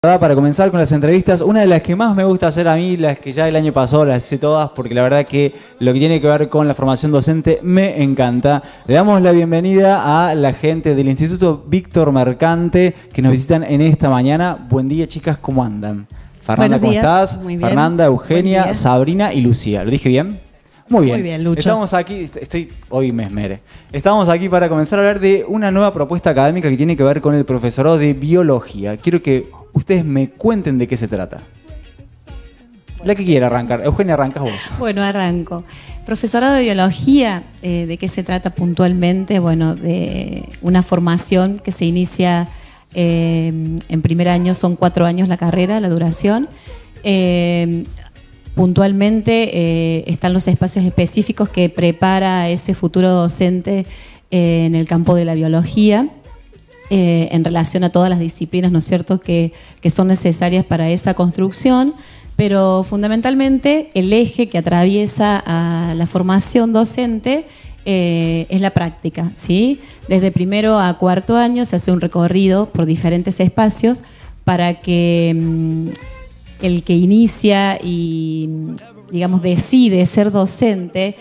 Para comenzar con las entrevistas, una de las que más me gusta hacer a mí, las que ya el año pasado las hice todas, porque la verdad que lo que tiene que ver con la formación docente me encanta. Le damos la bienvenida a la gente del Instituto Víctor Mercante que nos visitan en esta mañana. Buen día, chicas, ¿cómo andan? Fernanda, ¿cómo estás? Muy bien. Fernanda, Eugenia, Sabrina y Lucía. ¿Lo dije bien? Muy bien. Muy bien, Lucho. Estamos aquí, hoy me esmeré. Estamos aquí para comenzar a hablar de una nueva propuesta académica que tiene que ver con el profesorado de biología. Quiero que ustedes me cuenten de qué se trata. La que quiera arrancar. Eugenia, arrancas vos. Bueno, arranco. Profesorado de biología, ¿de qué se trata puntualmente? Bueno, de una formación que se inicia en primer año, son 4 años la carrera, la duración. Puntualmente están los espacios específicos que prepara ese futuro docente en el campo de la biología. En relación a todas las disciplinas, ¿no es cierto?, que son necesarias para esa construcción, pero fundamentalmente el eje que atraviesa a la formación docente es la práctica, ¿sí? Desde primero a cuarto año se hace un recorrido por diferentes espacios para que el que inicia y, digamos, decide ser docente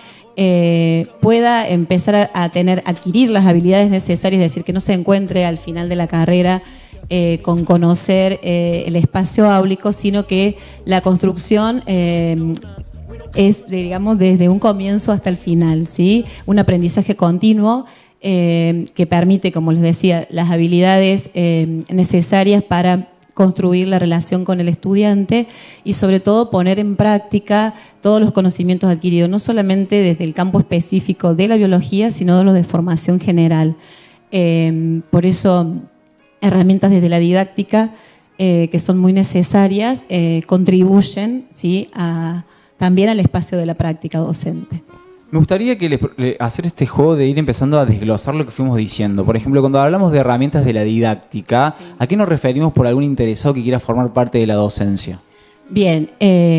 pueda empezar a adquirir las habilidades necesarias, es decir, que no se encuentre al final de la carrera con conocer el espacio áulico, sino que la construcción es, digamos, desde un comienzo hasta el final, ¿sí? Un aprendizaje continuo que permite, como les decía, las habilidades necesarias para construir la relación con el estudiante y sobre todo poner en práctica todos los conocimientos adquiridos, no solamente desde el campo específico de la biología, sino de los de formación general. Por eso, herramientas desde la didáctica que son muy necesarias contribuyen, ¿sí?, también al espacio de la práctica docente. Me gustaría hacer este juego de ir empezando a desglosar lo que fuimos diciendo. Por ejemplo, cuando hablamos de herramientas de la didáctica, sí, ¿a qué nos referimos por algún interesado que quiera formar parte de la docencia? Bien,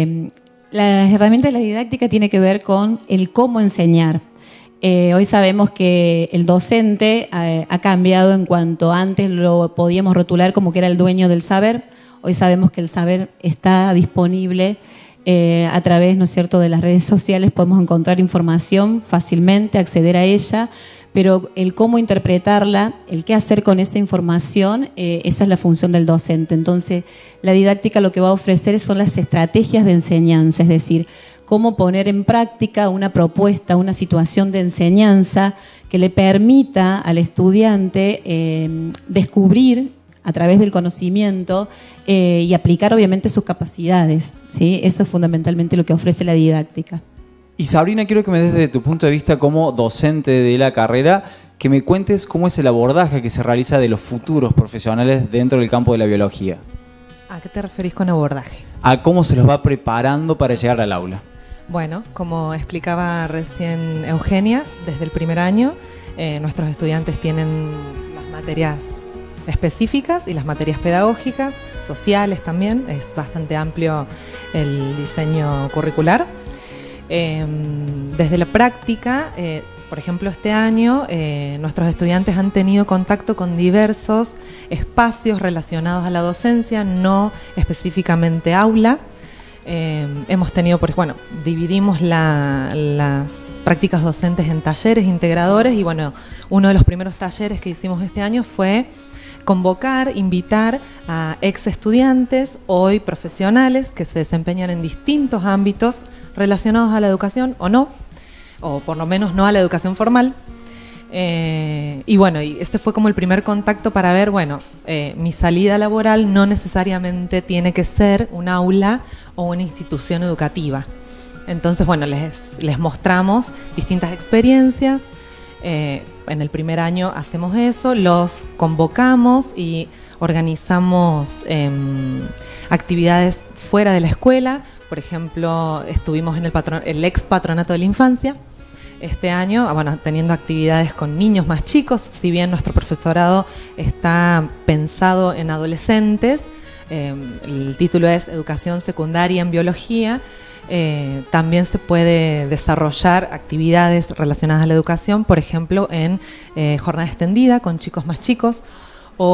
las herramientas de la didáctica tienen que ver con el cómo enseñar. Hoy sabemos que el docente ha cambiado en cuanto antes lo podíamos rotular como que era el dueño del saber. Hoy sabemos que el saber está disponible a través, ¿no es cierto?, de las redes sociales. Podemos encontrar información fácilmente, acceder a ella, pero el cómo interpretarla, el qué hacer con esa información, esa es la función del docente. Entonces, la didáctica lo que va a ofrecer son las estrategias de enseñanza, es decir, cómo poner en práctica una propuesta, una situación de enseñanza que le permita al estudiante descubrir a través del conocimiento y aplicar obviamente sus capacidades, ¿sí? Eso es fundamentalmente lo que ofrece la didáctica. Y Sabrina, quiero que me des desde tu punto de vista como docente de la carrera, que me cuentes cómo es el abordaje que se realiza de los futuros profesionales dentro del campo de la biología. ¿A qué te referís con abordaje? A cómo se los va preparando para llegar al aula. Bueno, como explicaba recién Eugenia, desde el primer año nuestros estudiantes tienen las materias específicas y las materias pedagógicas, sociales también, es bastante amplio el diseño curricular. Desde la práctica, por ejemplo, este año nuestros estudiantes han tenido contacto con diversos espacios relacionados a la docencia, no específicamente aula. Hemos tenido, bueno, dividimos las prácticas docentes en talleres integradores y bueno, uno de los primeros talleres que hicimos este año fue convocar, invitar a ex estudiantes, hoy profesionales, que se desempeñan en distintos ámbitos relacionados a la educación o no, o por lo menos no a la educación formal. Y bueno, y este fue como el primer contacto para ver, bueno, mi salida laboral no necesariamente tiene que ser un aula o una institución educativa. Entonces, bueno, les mostramos distintas experiencias. En el primer año hacemos eso, los convocamos y organizamos actividades fuera de la escuela. Por ejemplo, estuvimos en el ex patronato de la infancia este año, bueno, teniendo actividades con niños más chicos. Si bien nuestro profesorado está pensado en adolescentes, el título es Educación Secundaria en Biología. También se puede desarrollar actividades relacionadas a la educación, por ejemplo, en jornada extendida con chicos más chicos o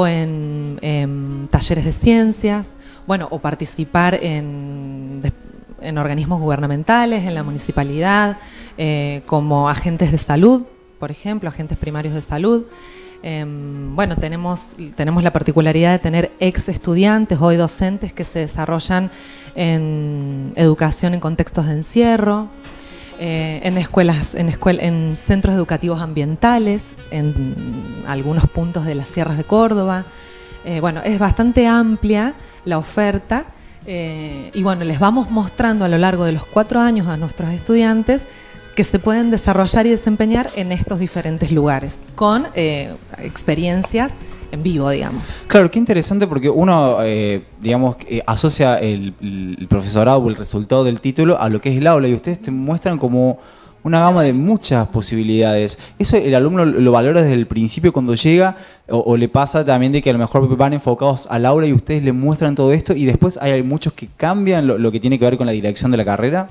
en talleres de ciencias, bueno, o participar en organismos gubernamentales, en la municipalidad, como agentes de salud, por ejemplo, agentes primarios de salud. Bueno, tenemos la particularidad de tener ex estudiantes, hoy docentes, que se desarrollan en educación en contextos de encierro, en escuelas, en centros educativos ambientales, en algunos puntos de las sierras de Córdoba. Bueno, es bastante amplia la oferta y bueno, les vamos mostrando a lo largo de los 4 años a nuestros estudiantes que se pueden desarrollar y desempeñar en estos diferentes lugares, con experiencias en vivo, digamos. Claro, qué interesante, porque uno, digamos, asocia el profesorado o el resultado del título a lo que es el aula, y ustedes te muestran como una gama de muchas posibilidades. ¿Eso el alumno lo valora desde el principio cuando llega, o le pasa también de que a lo mejor van enfocados al aula y ustedes le muestran todo esto y después hay muchos que cambian lo que tiene que ver con la dirección de la carrera?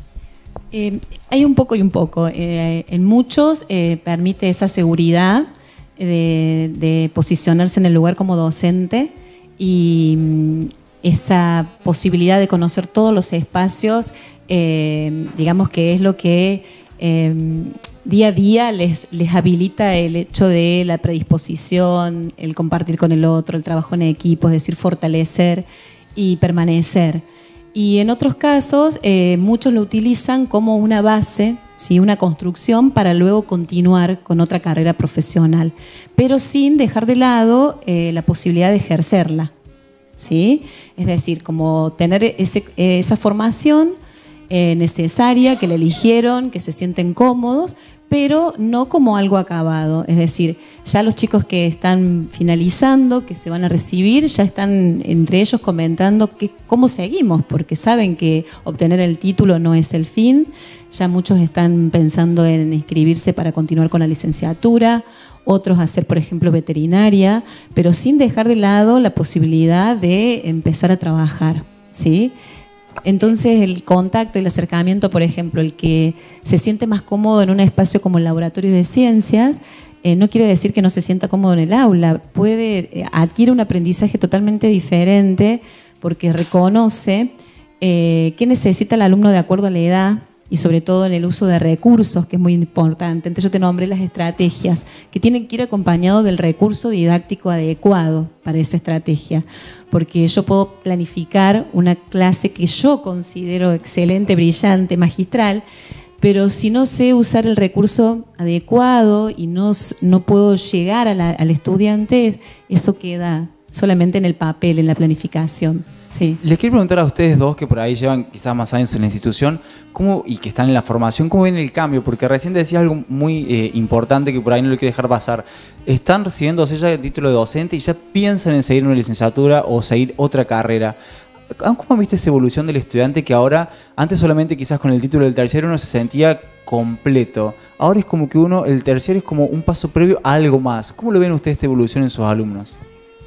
Hay un poco y un poco. En muchos permite esa seguridad de posicionarse en el lugar como docente y esa posibilidad de conocer todos los espacios, digamos que es lo que día a día les habilita el hecho de la predisposición, el compartir con el otro, el trabajo en equipo, es decir, fortalecer y permanecer. Y en otros casos, muchos lo utilizan como una base, ¿sí? Una construcción para luego continuar con otra carrera profesional, pero sin dejar de lado la posibilidad de ejercerla, ¿sí? Es decir, como tener esa formación necesaria, que la eligieron, que se sienten cómodos, pero no como algo acabado. Es decir, ya los chicos que están finalizando, que se van a recibir, ya están entre ellos comentando cómo seguimos, porque saben que obtener el título no es el fin. Ya muchos están pensando en inscribirse para continuar con la licenciatura, otros hacer, por ejemplo, veterinaria, pero sin dejar de lado la posibilidad de empezar a trabajar, ¿sí? Entonces el contacto y el acercamiento, por ejemplo, el que se siente más cómodo en un espacio como el laboratorio de ciencias, no quiere decir que no se sienta cómodo en el aula. Adquiere un aprendizaje totalmente diferente porque reconoce qué necesita el alumno de acuerdo a la edad y sobre todo en el uso de recursos, que es muy importante. Entonces yo te nombré las estrategias, que tienen que ir acompañados del recurso didáctico adecuado para esa estrategia, porque yo puedo planificar una clase que yo considero excelente, brillante, magistral, pero si no sé usar el recurso adecuado y no puedo llegar al estudiante, eso queda solamente en el papel, en la planificación. Sí. Les quiero preguntar a ustedes dos, que por ahí llevan quizás más años en la institución, y que están en la formación, ¿cómo ven el cambio? Porque recién decías algo muy importante que por ahí no lo quiero dejar pasar. Están recibiéndose ya el título de docente y ya piensan en seguir una licenciatura o seguir otra carrera. ¿Cómo han visto esa evolución del estudiante que ahora, antes solamente quizás con el título del terciario uno se sentía completo? Ahora es como que el terciario es como un paso previo a algo más. ¿Cómo lo ven ustedes esta evolución en sus alumnos?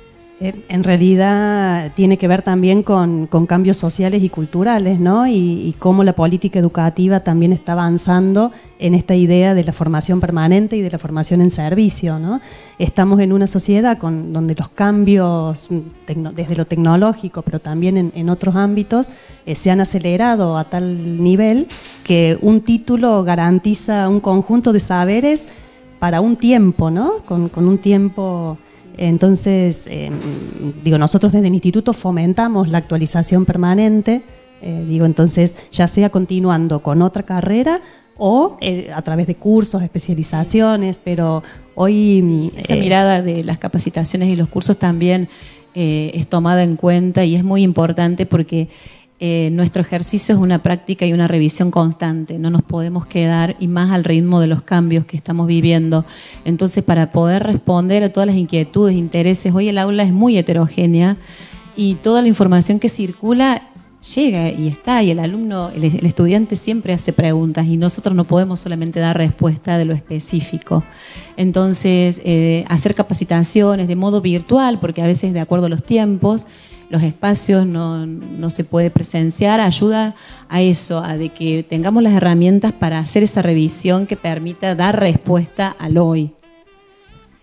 En realidad tiene que ver también con cambios sociales y culturales, ¿no? Y cómo la política educativa también está avanzando en esta idea de la formación permanente y de la formación en servicio, ¿no? Estamos en una sociedad donde los cambios desde lo tecnológico, pero también en otros ámbitos, se han acelerado a tal nivel que un título garantiza un conjunto de saberes para un tiempo, ¿no? Con un tiempo. Entonces, nosotros desde el instituto fomentamos la actualización permanente, entonces ya sea continuando con otra carrera o a través de cursos, especializaciones, pero hoy... Sí, esa mirada de las capacitaciones y los cursos también es tomada en cuenta y es muy importante porque nuestro ejercicio es una práctica y una revisión constante, no nos podemos quedar, y más al ritmo de los cambios que estamos viviendo. Entonces, para poder responder a todas las inquietudes, intereses, hoy el aula es muy heterogénea y toda la información que circula llega y está, y el alumno, el estudiante siempre hace preguntas y nosotros no podemos solamente dar respuesta de lo específico. Entonces, hacer capacitaciones de modo virtual, porque a veces de acuerdo a los tiempos, los espacios no se puede presenciar, ayuda a eso, a de que tengamos las herramientas para hacer esa revisión que permita dar respuesta al hoy.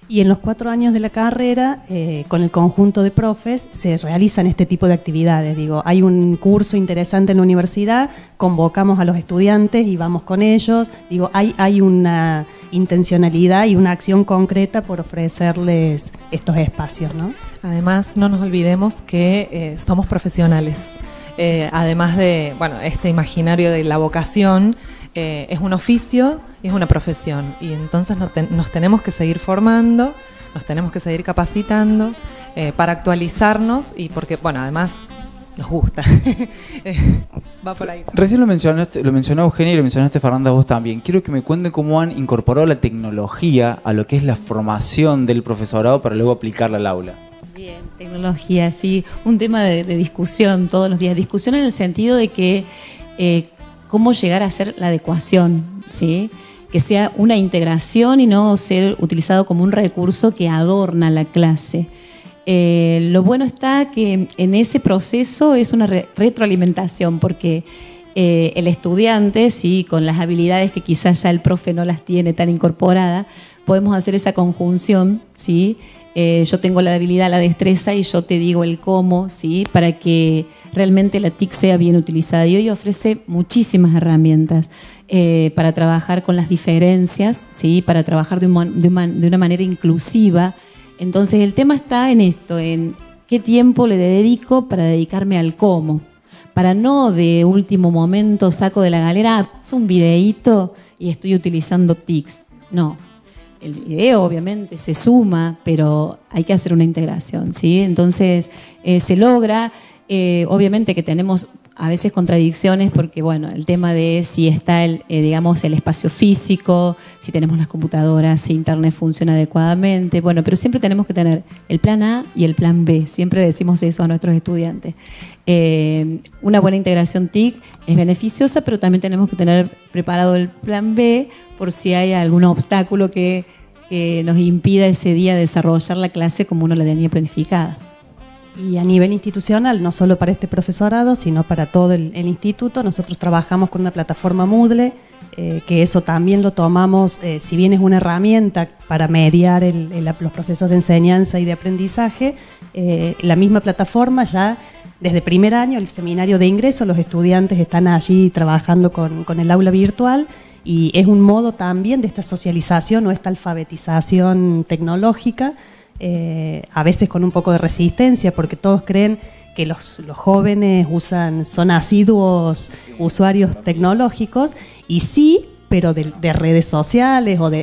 Y en los 4 años de la carrera, con el conjunto de profes, se realizan este tipo de actividades. Digo, hay un curso interesante en la universidad, convocamos a los estudiantes y vamos con ellos. Digo, hay una intencionalidad y una acción concreta por ofrecerles estos espacios, ¿no? Además, no nos olvidemos que somos profesionales. Además de, bueno, este imaginario de la vocación, es un oficio y es una profesión, y entonces nos tenemos que seguir formando, nos tenemos que seguir capacitando para actualizarnos, y porque, bueno, además nos gusta. Va por ahí. Recién lo mencionó Eugenia y lo mencionaste, Fernanda, vos también. Quiero que me cuenten cómo han incorporado la tecnología a lo que es la formación del profesorado para luego aplicarla al aula. Bien, tecnología, sí, un tema de discusión todos los días. Discusión en el sentido de que cómo llegar a hacer la adecuación, ¿sí? Que sea una integración y no ser utilizado como un recurso que adorna la clase. Lo bueno está que en ese proceso es una retroalimentación, porque el estudiante, ¿sí?, con las habilidades que quizás ya el profe no las tiene tan incorporadas, podemos hacer esa conjunción, ¿sí? Yo tengo la habilidad, la destreza, y yo te digo el cómo, ¿sí?, para que realmente la TIC sea bien utilizada. Y hoy ofrece muchísimas herramientas para trabajar con las diferencias, ¿sí?, para trabajar de una manera inclusiva. Entonces el tema está en esto, en qué tiempo le dedico para dedicarme al cómo. Para no de último momento saco de la galera, paso un videíto y estoy utilizando TICs. No. El video obviamente se suma, pero hay que hacer una integración, ¿sí? Entonces se logra, obviamente que tenemos a veces contradicciones, porque bueno, el tema de si está digamos, el espacio físico, si tenemos las computadoras, si internet funciona adecuadamente, bueno, pero siempre tenemos que tener el plan A y el plan B, siempre decimos eso a nuestros estudiantes. Una buena integración TIC es beneficiosa, pero también tenemos que tener preparado el plan B por si hay algún obstáculo que nos impida ese día desarrollar la clase como uno la tenía planificada. Y a nivel institucional, no solo para este profesorado, sino para todo el instituto, nosotros trabajamos con una plataforma Moodle, que eso también lo tomamos, si bien es una herramienta para mediar los procesos de enseñanza y de aprendizaje, la misma plataforma ya desde primer año, el seminario de ingreso, los estudiantes están allí trabajando con el aula virtual, y es un modo también de esta socialización o esta alfabetización tecnológica, a veces con un poco de resistencia, porque todos creen que los jóvenes son asiduos usuarios tecnológicos, y sí, pero de redes sociales o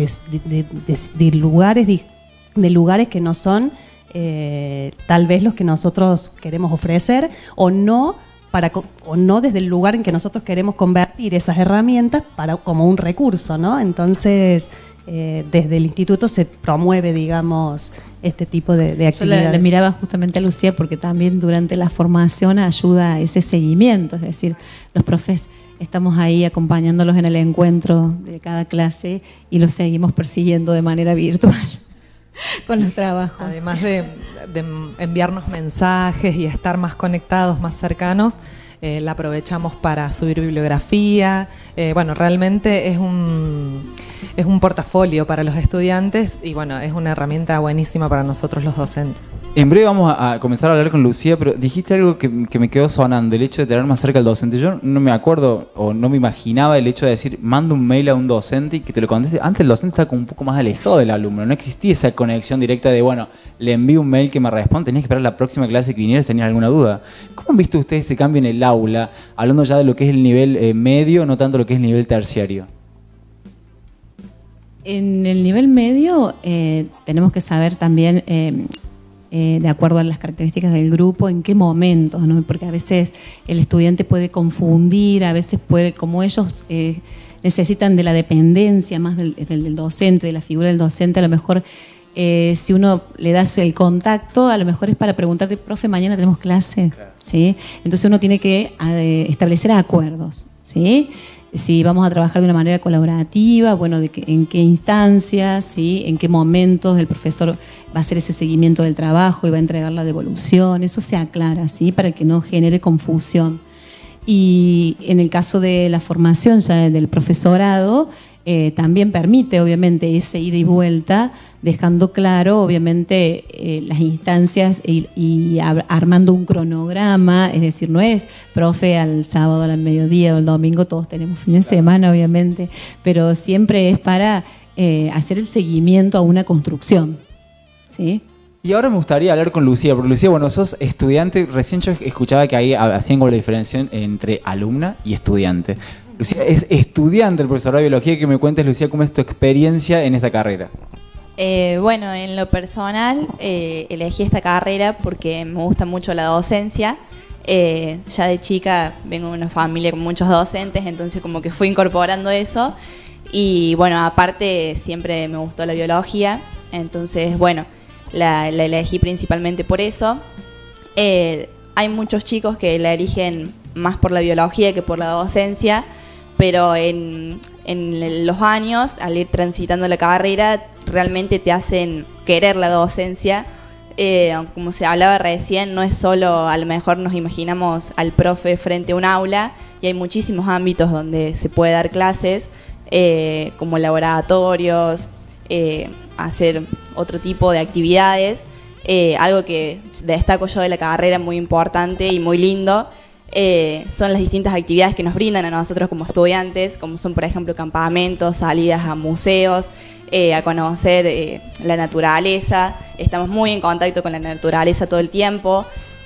de lugares que no son tal vez los que nosotros queremos ofrecer, o no desde el lugar en que nosotros queremos convertir esas herramientas como un recurso, ¿no? Entonces, desde el instituto se promueve, digamos, este tipo de actividades. Yo la miraba justamente a Lucía porque también durante la formación ayuda a ese seguimiento, es decir, los profes estamos ahí acompañándolos en el encuentro de cada clase y los seguimos persiguiendo de manera virtual con los trabajos. Además de enviarnos mensajes y estar más conectados, más cercanos, la aprovechamos para subir bibliografía. Bueno, realmente es un portafolio para los estudiantes, y bueno, es una herramienta buenísima para nosotros los docentes. En breve vamos a comenzar a hablar con Lucía, pero dijiste algo que me quedó sonando, el hecho de tener más cerca al docente. Yo no me acuerdo o no me imaginaba el hecho de decir, manda un mail a un docente y que te lo conteste. Antes el docente estaba como un poco más alejado del alumno, no existía esa conexión directa de, bueno, le envío un mail que me responde, tenías que esperar la próxima clase que viniera si tenías alguna duda. ¿Cómo han visto ustedes ese cambio en el aula, hablando ya de lo que es el nivel medio, no tanto lo que es el nivel terciario? En el nivel medio tenemos que saber también, de acuerdo a las características del grupo, en qué momentos, ¿no? Porque a veces el estudiante puede confundir, a veces puede, como ellos necesitan de la dependencia más del docente, de la figura del docente, a lo mejor si uno le das el contacto, a lo mejor es para preguntarte, profe, mañana tenemos clase, claro, ¿sí? Entonces uno tiene que establecer acuerdos, ¿sí? Si vamos a trabajar de una manera colaborativa, bueno, en qué instancias, ¿sí? En qué momentos el profesor va a hacer ese seguimiento del trabajo y va a entregar la devolución, eso se aclara, ¿sí? Para que no genere confusión. Y en el caso de la formación ya del profesorado, también permite obviamente ese ida y vuelta, dejando claro obviamente las instancias y armando un cronograma, es decir, no es profe al sábado, al mediodía o al domingo, todos tenemos fin de semana obviamente, pero siempre es para hacer el seguimiento a una construcción, ¿sí? Y ahora me gustaría hablar con Lucía, porque Lucía, bueno, sos estudiante, recién yo escuchaba que ahí hacían como la diferencia entre alumna y estudiante. Lucía es estudiante del profesorado de biología, que me cuentes, Lucía, cómo es tu experiencia en esta carrera. Bueno, en lo personal elegí esta carrera porque me gusta mucho la docencia. Ya de chica vengo de una familia con muchos docentes, entonces como que fui incorporando eso. Y bueno, aparte siempre me gustó la biología, entonces bueno, la elegí principalmente por eso. Hay muchos chicos que la eligen más por la biología que por la docencia, pero en los años, al ir transitando la carrera, realmente te hacen querer la docencia. Como se hablaba recién, no es solo, a lo mejor nos imaginamos al profe frente a un aula, y hay muchísimos ámbitos donde se puede dar clases, como laboratorios, hacer otro tipo de actividades. Algo que destaco yo de la carrera muy importante y muy lindo son las distintas actividades que nos brindan a nosotros como estudiantes, como son por ejemplo campamentos, salidas a museos, a conocer la naturaleza. Estamos muy en contacto con la naturaleza todo el tiempo,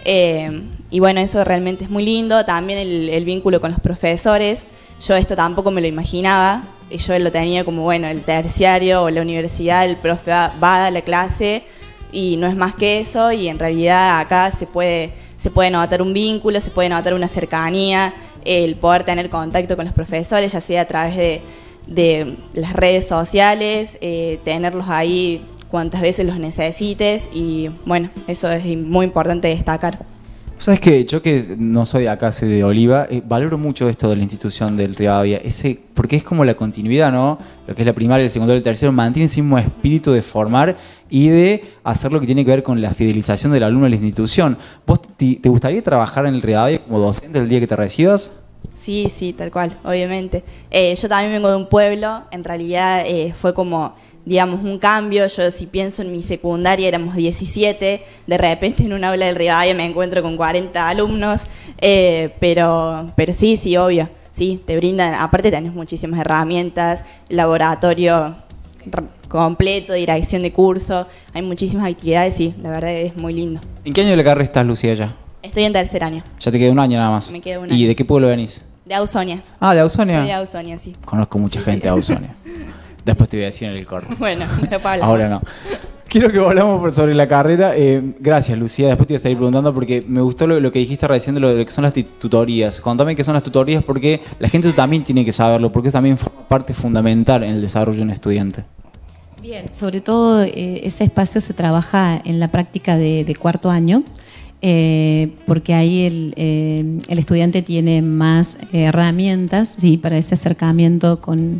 y bueno, eso realmente es muy lindo. También el vínculo con los profesores, yo esto tampoco me lo imaginaba, yo lo tenía como, bueno, el terciario o la universidad, el profe va a la clase y no es más que eso, y en realidad acá se puede notar un vínculo, se puede notar una cercanía, el poder tener contacto con los profesores, ya sea a través de las redes sociales, tenerlos ahí cuantas veces los necesites, y bueno, eso es muy importante destacar. ¿Sabes qué? Yo que no soy de acá, soy de Oliva, valoro mucho esto de la institución del Rivadavia, porque es como la continuidad, ¿no? Lo que es la primaria, el secundario, el tercero, mantiene ese mismo espíritu de formar y de hacer lo que tiene que ver con la fidelización del alumno a la institución. ¿Vos te gustaría trabajar en el Rivadavia como docente el día que te recibas? Sí, sí, tal cual, obviamente. Yo también vengo de un pueblo, en realidad fue como, digamos, un cambio. Yo, si pienso en mi secundaria, éramos 17, de repente en un aula del Rivadavia me encuentro con 40 alumnos, pero sí, obvio, sí, te brindan, aparte tenés muchísimas herramientas, laboratorio completo, dirección de curso, hay muchísimas actividades, sí, la verdad es muy lindo. ¿En qué año de la carrera estás, Lucía, ya? Estoy en tercer año. Ya te queda un año nada más. Me queda un año. ¿Y de qué pueblo venís? De Ausonia. Ah, ¿de Ausonia? Soy de Ausonia, sí. Conozco mucha gente de Ausonia. Después te voy a decir en el corte. Bueno, después hablamos. Ahora no. Quiero que volvamos sobre la carrera. Gracias, Lucía. Después te voy a seguir preguntando porque me gustó lo que dijiste recién de lo que son las tutorías. Contame qué son las tutorías, porque la gente también tiene que saberlo, porque eso también forma parte fundamental en el desarrollo de un estudiante. Bien, sobre todo ese espacio se trabaja en la práctica de cuarto año, porque ahí el estudiante tiene más herramientas, ¿sí?, para ese acercamiento con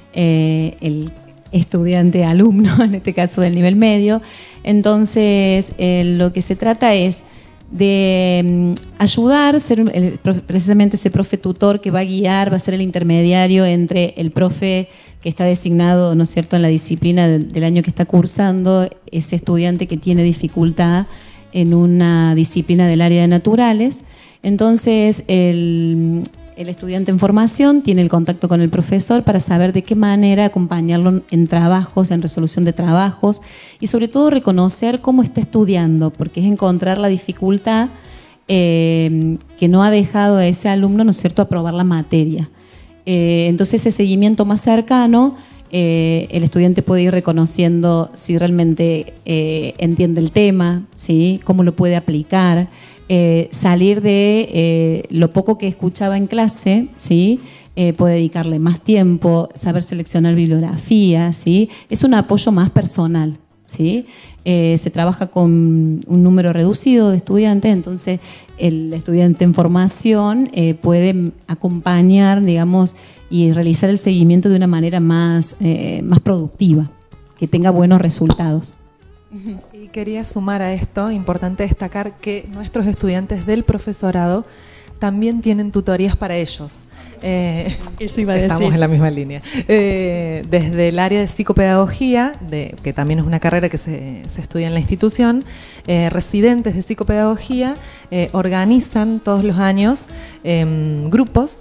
el estudiante alumno, en este caso del nivel medio. Entonces lo que se trata es de ayudar, ser precisamente ese profe tutor que va a guiar, va a ser el intermediario entre el profe que está designado, ¿no es cierto?, en la disciplina del año que está cursando, ese estudiante que tiene dificultad en una disciplina del área de naturales. Entonces el estudiante en formación tiene el contacto con el profesor para saber de qué manera acompañarlo en trabajos, en resolución de trabajos, y sobre todo reconocer cómo está estudiando, porque es encontrar la dificultad que no ha dejado a ese alumno, ¿no es cierto?, aprobar la materia. Entonces ese seguimiento más cercano, el estudiante puede ir reconociendo si realmente entiende el tema, ¿sí?, cómo lo puede aplicar. Salir de lo poco que escuchaba en clase, ¿sí?, puede dedicarle más tiempo, saber seleccionar bibliografía, ¿sí?, es un apoyo más personal, ¿sí? Se trabaja con un número reducido de estudiantes, entonces el estudiante en formación puede acompañar, digamos, y realizar el seguimiento de una manera más productiva, que tenga buenos resultados. Y quería sumar a esto, importante destacar que nuestros estudiantes del profesorado también tienen tutorías para ellos. Eso iba a decir. Estamos en la misma línea. Desde el área de psicopedagogía, que también es una carrera que se estudia en la institución, residentes de psicopedagogía organizan todos los años grupos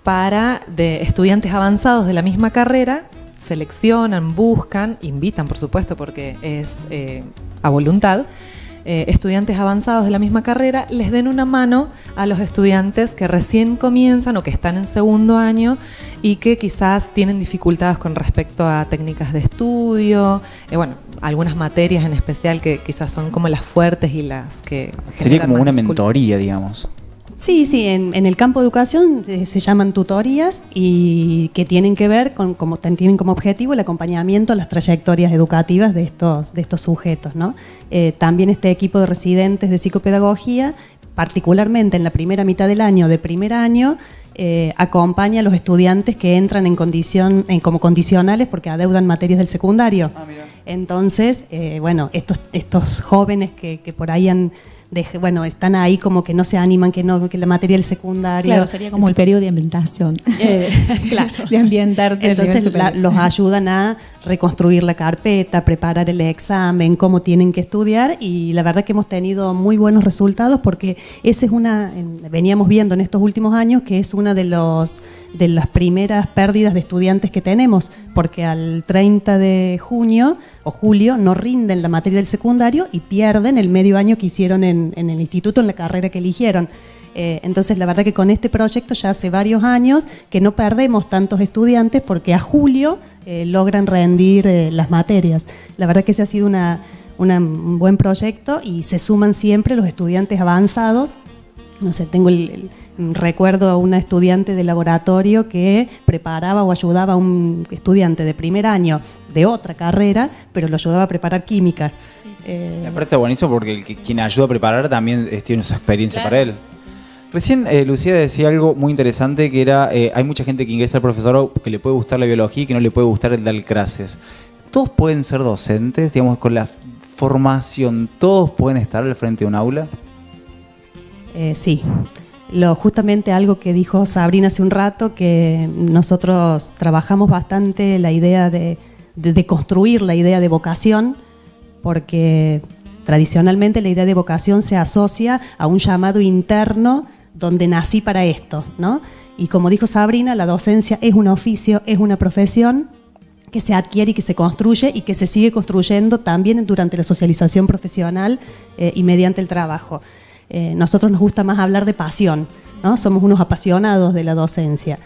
de estudiantes avanzados de la misma carrera, seleccionan, buscan, invitan por supuesto porque es a voluntad, estudiantes avanzados de la misma carrera, les den una mano a los estudiantes que recién comienzan o que están en segundo año y que quizás tienen dificultades con respecto a técnicas de estudio, bueno, algunas materias en especial que quizás son como las fuertes y las que sería como una mentoría, digamos. Sí, en el campo de educación se llaman tutorías y que tienen que ver tienen como objetivo el acompañamiento a las trayectorias educativas de estos sujetos, ¿no? También este equipo de residentes de psicopedagogía, particularmente en la primera mitad del año, de primer año, acompaña a los estudiantes que entran como condicionales porque adeudan materias del secundario. Entonces, bueno, estos jóvenes que por ahí están ahí como que no se animan, que la materia del secundario. Claro, sería como el periodo de ambientación. Claro. De ambientarse. Entonces los ayudan a reconstruir la carpeta, preparar el examen, cómo tienen que estudiar, y la verdad que hemos tenido muy buenos resultados porque esa es veníamos viendo en estos últimos años que es una de las primeras pérdidas de estudiantes que tenemos, porque al 30 de junio o julio no rinden la materia del secundario y pierden el medio año que hicieron en el instituto, en la carrera que eligieron. Entonces, la verdad que con este proyecto ya hace varios años que no perdemos tantos estudiantes porque a julio logran rendir las materias. La verdad que ese ha sido un buen proyecto y se suman siempre los estudiantes avanzados. No sé, recuerdo a una estudiante de laboratorio que preparaba o ayudaba a un estudiante de primer año de otra carrera, pero lo ayudaba a preparar química. Sí, sí. Aparte está buenísimo porque quien ayuda a preparar también tiene esa experiencia para él. Recién Lucía decía algo muy interesante que era, hay mucha gente que ingresa al profesorado que le puede gustar la biología y que no le puede gustar el dar clases. ¿Todos pueden ser docentes? Digamos, con la formación, ¿todos pueden estar al frente de un aula? Sí. Justamente algo que dijo Sabrina hace un rato, que nosotros trabajamos bastante la idea de construir la idea de vocación, porque tradicionalmente la idea de vocación se asocia a un llamado interno donde nací para esto, ¿no? Y como dijo Sabrina, la docencia es un oficio, es una profesión que se adquiere y que se construye y que se sigue construyendo también durante la socialización profesional y mediante el trabajo. Nosotros nos gusta más hablar de pasión, ¿no? Somos unos apasionados de la docencia,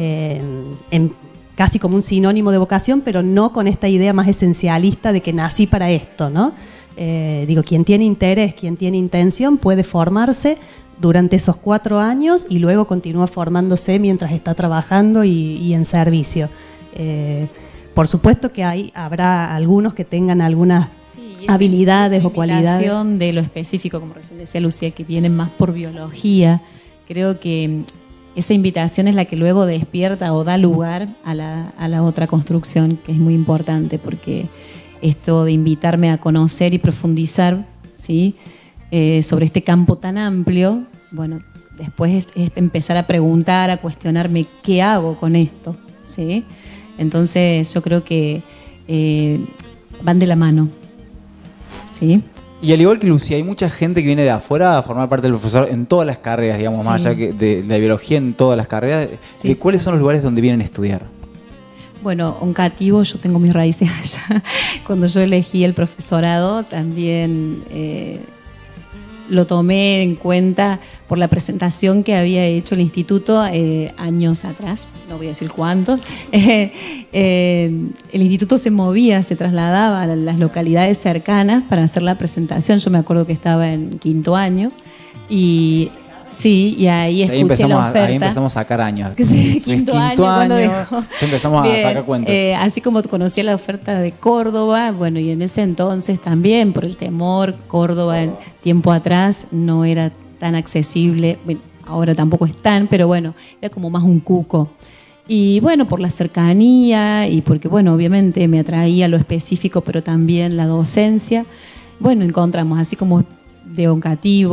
casi como un sinónimo de vocación, pero no con esta idea más esencialista de que nací para esto, ¿no? Quien tiene interés, quien tiene intención puede formarse durante esos 4 años y luego continúa formándose mientras está trabajando y en servicio. Por supuesto que habrá algunos que tengan algunas habilidades o cualidades. De lo específico, como recién decía Lucía, que vienen más por biología. Creo que esa invitación es la que luego despierta o da lugar a la otra construcción, que es muy importante, porque esto de invitarme a conocer y profundizar, ¿sí? Sobre este campo tan amplio, bueno, después es empezar a preguntar, a cuestionarme qué hago con esto, ¿sí? Entonces yo creo que van de la mano, ¿sí? Y al igual que Lucía, hay mucha gente que viene de afuera a formar parte del profesor en todas las carreras, digamos, más allá de la biología, en todas las carreras. ¿De cuáles son los lugares donde vienen a estudiar? Bueno, Oncativo, yo tengo mis raíces allá. Cuando yo elegí el profesorado, también lo tomé en cuenta por la presentación que había hecho el instituto años atrás, no voy a decir cuántos. El instituto se movía, se trasladaba a las localidades cercanas para hacer la presentación. Yo me acuerdo que estaba en 5º año y sí, y ahí escuché la oferta. Ahí empezamos a sacar años. Sí, quinto año cuando dejó. Ya empezamos a sacar cuentas. Así como conocía la oferta de Córdoba, bueno, y en ese entonces también, por el temor, Córdoba en tiempo atrás no era tan accesible. Bueno, ahora tampoco es tan, pero bueno, era como más un cuco. Y bueno, por la cercanía y porque, bueno, obviamente me atraía lo específico, pero también la docencia. Bueno, encontramos así como de Oncativo,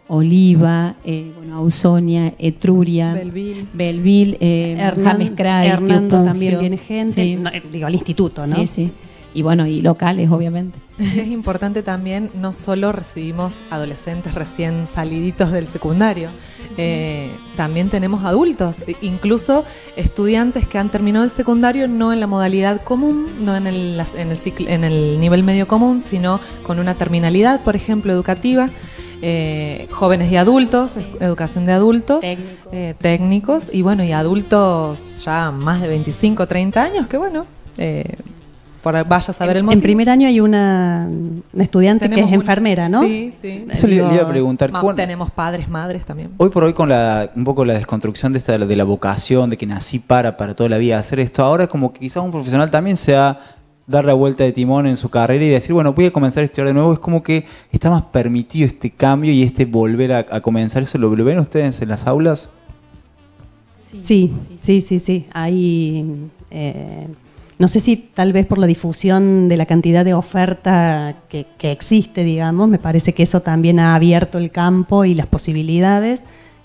Oliva, bueno, Ausonia, Etruria, Belville, James Cray, Hernando Pufio. también viene gente, Sí. no, digo, al instituto, ¿no? Sí, sí. Y bueno, y locales, obviamente. Y es importante también, no solo recibimos adolescentes recién saliditos del secundario, también tenemos adultos, incluso estudiantes que han terminado el secundario no en la modalidad común, no en el nivel medio común, sino con una terminalidad, por ejemplo, educativa. Jóvenes y adultos, educación de adultos, técnicos, y bueno, y adultos ya más de 25, 30 años, que bueno, vaya a saber el motivo. En primer año hay una estudiante que es enfermera, ¿no? Sí, sí. Eso le iba a preguntar. Tenemos padres, madres también. Hoy por hoy, con un poco la desconstrucción de la vocación, de que nací para toda la vida hacer esto, ahora como que quizás un profesional también sea dar la vuelta de timón en su carrera y decir, bueno, voy a comenzar a estudiar de nuevo. Es como que está más permitido este cambio y este volver a comenzar. ¿Eso lo ven ustedes en las aulas? Sí. Hay, no sé si tal vez por la difusión de la cantidad de oferta que existe, digamos, me parece que eso también ha abierto el campo y las posibilidades,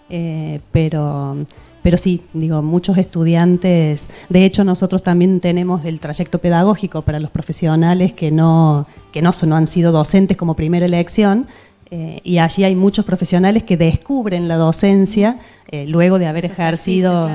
pero sí, digo, muchos estudiantes. De hecho, nosotros también tenemos el trayecto pedagógico para los profesionales que no han sido docentes como primera elección, y allí hay muchos profesionales que descubren la docencia luego de haber ejercido,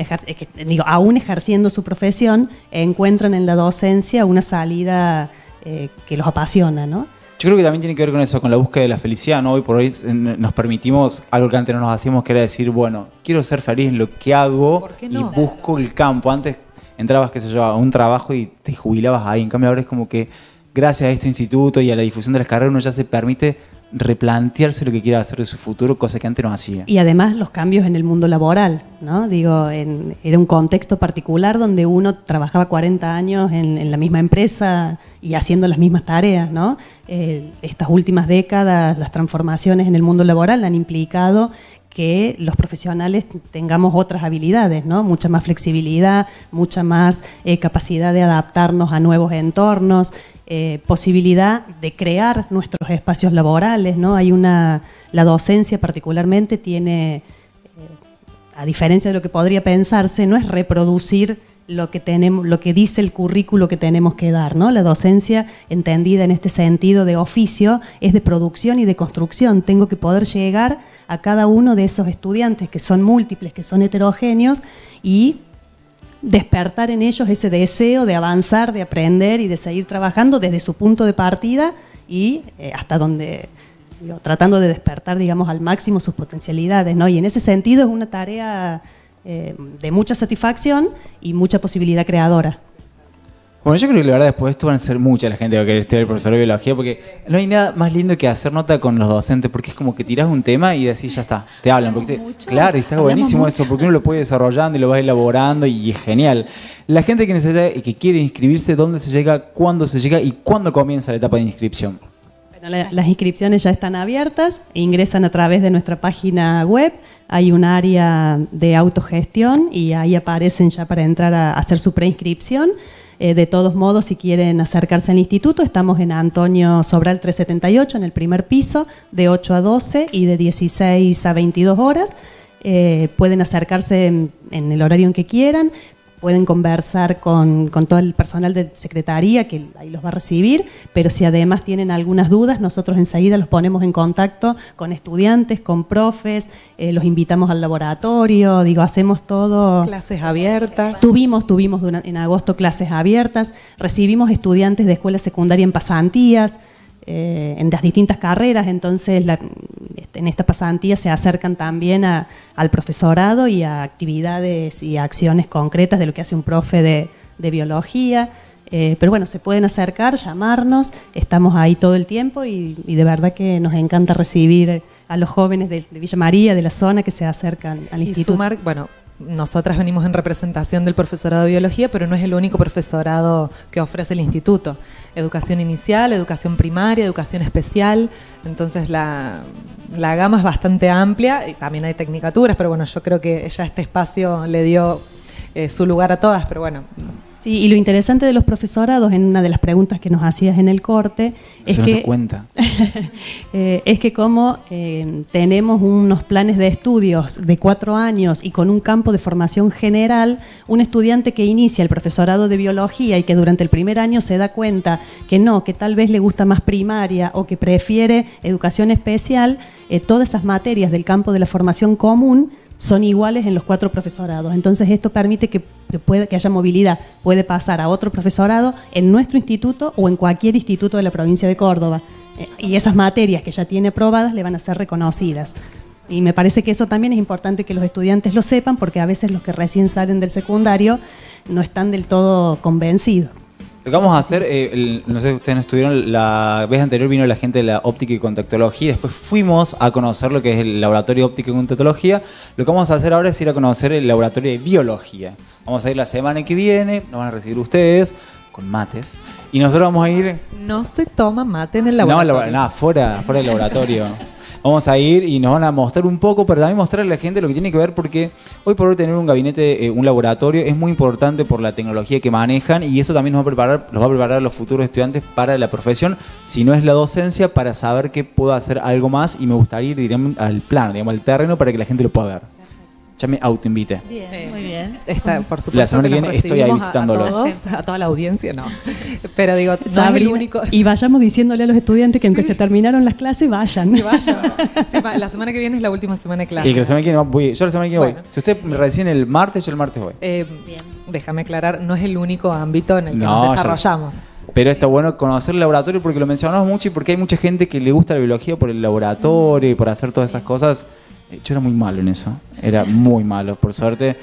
aún ejerciendo su profesión, encuentran en la docencia una salida que los apasiona, ¿no? Yo creo que también tiene que ver con eso, con la búsqueda de la felicidad, ¿no? Hoy por hoy nos permitimos algo que antes no nos hacíamos, que era decir, bueno, quiero ser feliz en lo que hago y busco el campo. Antes entrabas, qué sé yo, a un trabajo y te jubilabas ahí. En cambio ahora es como que gracias a este instituto y a la difusión de las carreras uno ya se permite replantearse lo que quiera hacer de su futuro, cosa que antes no hacía. Y además los cambios en el mundo laboral, ¿no? Digo, era un contexto particular donde uno trabajaba 40 años en la misma empresa y haciendo las mismas tareas, ¿no? Estas últimas décadas, las transformaciones en el mundo laboral han implicado que los profesionales tengamos otras habilidades, ¿no? Mucha más flexibilidad, mucha más capacidad de adaptarnos a nuevos entornos, posibilidad de crear nuestros espacios laborales, ¿no? La docencia particularmente tiene, a diferencia de lo que podría pensarse, no es reproducir lo que dice el currículo que tenemos que dar, ¿no? La docencia, entendida en este sentido de oficio, es de producción y de construcción. Tengo que poder llegar a cada uno de esos estudiantes que son múltiples, que son heterogéneos, y despertar en ellos ese deseo de avanzar, de aprender y de seguir trabajando desde su punto de partida y hasta donde, tratando de despertar, digamos, al máximo sus potencialidades, ¿no? Y en ese sentido es una tarea de mucha satisfacción y mucha posibilidad creadora. Bueno, yo creo que la verdad después de esto van a ser mucha la gente que va a querer estudiar el profesor de biología, porque no hay nada más lindo que hacer nota con los docentes, porque es como que tirás un tema y decís, ya está, te hablan. Claro, y está buenísimo eso, porque uno lo puede desarrollando y lo va elaborando y es genial. La gente que necesita y que quiere inscribirse, ¿dónde se llega, cuándo se llega y cuándo comienza la etapa de inscripción? Las inscripciones ya están abiertas, ingresan a través de nuestra página web, hay un área de autogestión y ahí aparecen ya para entrar a hacer su preinscripción. De todos modos, si quieren acercarse al instituto, estamos en Antonio Sobral 378, en el primer piso, de 8 a 12 y de 16 a 22 horas. Pueden acercarse en el horario en que quieran. Pueden conversar con todo el personal de secretaría que ahí los va a recibir, pero si además tienen algunas dudas, nosotros enseguida los ponemos en contacto con estudiantes, con profes, los invitamos al laboratorio, hacemos todo. Clases abiertas. Tuvimos en agosto clases abiertas, recibimos estudiantes de escuela secundaria en pasantías, en las distintas carreras, entonces en esta pasantía se acercan también al profesorado y a actividades y a acciones concretas de lo que hace un profe de biología, pero bueno, se pueden acercar, llamarnos, estamos ahí todo el tiempo y de verdad que nos encanta recibir a los jóvenes de Villa María, de la zona, que se acercan al instituto. Sumar, bueno, nosotras venimos en representación del profesorado de biología, pero no es el único profesorado que ofrece el instituto. Educación inicial, educación primaria, educación especial. Entonces la gama es bastante amplia y también hay tecnicaturas, pero bueno, yo creo que ya este espacio le dio su lugar a todas, pero bueno, Sí, y lo interesante de los profesorados, en una de las preguntas que nos hacías en el corte, es no que, se cuenta. es que como tenemos unos planes de estudios de 4 años y con un campo de formación general, un estudiante que inicia el profesorado de biología y que durante el primer año se da cuenta que no, que tal vez le gusta más primaria o que prefiere educación especial, todas esas materias del campo de la formación común son iguales en los 4 profesorados. Entonces esto permite que haya movilidad. Puede pasar a otro profesorado en nuestro instituto o en cualquier instituto de la provincia de Córdoba. Y esas materias que ya tiene aprobadas le van a ser reconocidas. Y me parece que eso también es importante que los estudiantes lo sepan, porque a veces los que recién salen del secundario no están del todo convencidos. Lo que vamos a hacer, no sé si ustedes no estuvieron, la vez anterior vino la gente de la óptica y contactología, después fuimos a conocer lo que es el laboratorio óptica y contactología. Lo que vamos a hacer ahora es ir a conocer el laboratorio de biología. Vamos a ir la semana que viene, nos van a recibir ustedes con mates y nosotros vamos a ir... No se toma mate en el laboratorio. No, fuera del laboratorio. Vamos a ir y nos van a mostrar un poco, pero también mostrarle a la gente lo que tiene que ver, porque hoy por hoy tener un gabinete, un laboratorio, es muy importante por la tecnología que manejan, y eso también los va a preparar a los futuros estudiantes para la profesión, si no es la docencia, para saber que puedo hacer algo más, y me gustaría ir, digamos, al plano, digamos, al terreno, para que la gente lo pueda ver. Ya me autoinvité. Bien, muy bien. Por supuesto, la semana que viene estoy ahí visitándolos. A toda la audiencia, no. Pero digo, no Sabrina, es el único. Y vayamos diciéndole a los estudiantes que aunque se terminaron las clases, vayan. Que vayan. Sí, la semana que viene es la última semana de clase. Y que la semana que viene voy. Yo la semana que viene voy. Si usted recién el martes, yo el martes voy. Déjame aclarar, no es el único ámbito en el que nos desarrollamos. Pero está bueno conocer el laboratorio, porque lo mencionamos mucho y porque hay mucha gente que le gusta la biología por el laboratorio y por hacer todas esas cosas. Yo era muy malo en eso, era muy malo. Por suerte,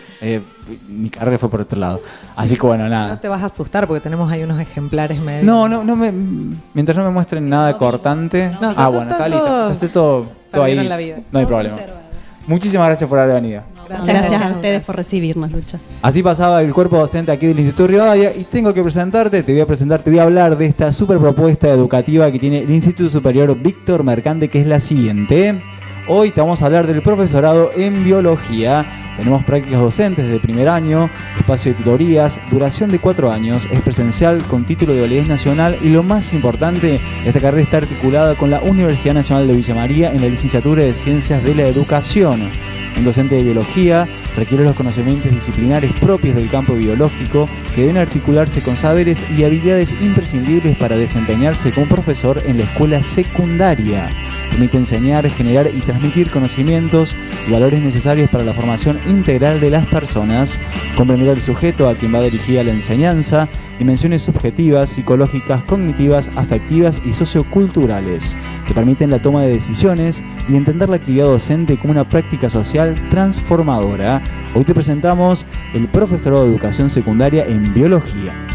mi carrera fue por otro lado. Así que bueno, nada. No te vas a asustar porque tenemos ahí unos ejemplares medios. Mientras no me muestren nada cortante. Bueno, está listo. Esté todo ahí. No hay problema. Muchísimas gracias por haber venido. Muchas gracias a ustedes por recibirnos, Lucha. Así pasaba el cuerpo docente aquí del Instituto Rivadavia, y tengo que presentarte, te voy a hablar de esta super propuesta educativa que tiene el Instituto Superior Víctor Mercante, que es la siguiente. Hoy te vamos a hablar del profesorado en biología. Tenemos prácticas docentes desde primer año, espacio de tutorías, duración de 4 años, es presencial con título de validez nacional, y lo más importante, esta carrera está articulada con la Universidad Nacional de Villa María en la licenciatura de Ciencias de la Educación. Un docente de biología requiere los conocimientos disciplinares propios del campo biológico, que deben articularse con saberes y habilidades imprescindibles para desempeñarse como profesor en la escuela secundaria. Permite enseñar, generar y transmitir conocimientos y valores necesarios para la formación integral de las personas. Comprenderá el sujeto a quien va dirigida la enseñanza, dimensiones subjetivas, psicológicas, cognitivas, afectivas y socioculturales, que permiten la toma de decisiones y entender la actividad docente como una práctica social transformadora. Hoy te presentamos el profesorado de educación secundaria en biología.